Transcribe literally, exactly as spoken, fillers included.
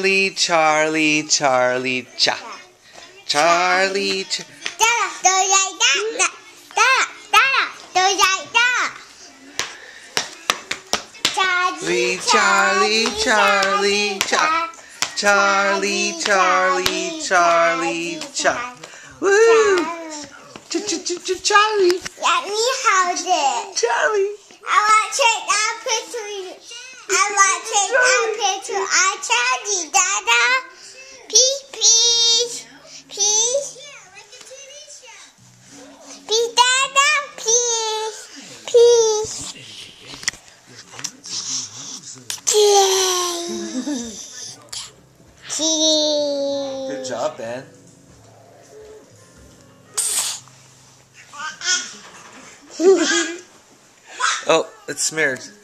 Charlie, Charlie, Charlie, cha. Charlie, cha. Tôi dạy đó. Đó, đó, tôi dạy đó. Charlie, Charlie, Charlie, cha. Charlie, Charlie, Charlie, cha. Woo! Ch-ch-ch-Charlie. Let me hold it. Charlie. I want to take that picture. I want to take that picture. I Charlie, Dada. Peace, peace, peace. Peace, Dada. Peace, peace. Good job, Ben. Oh, it's smeared.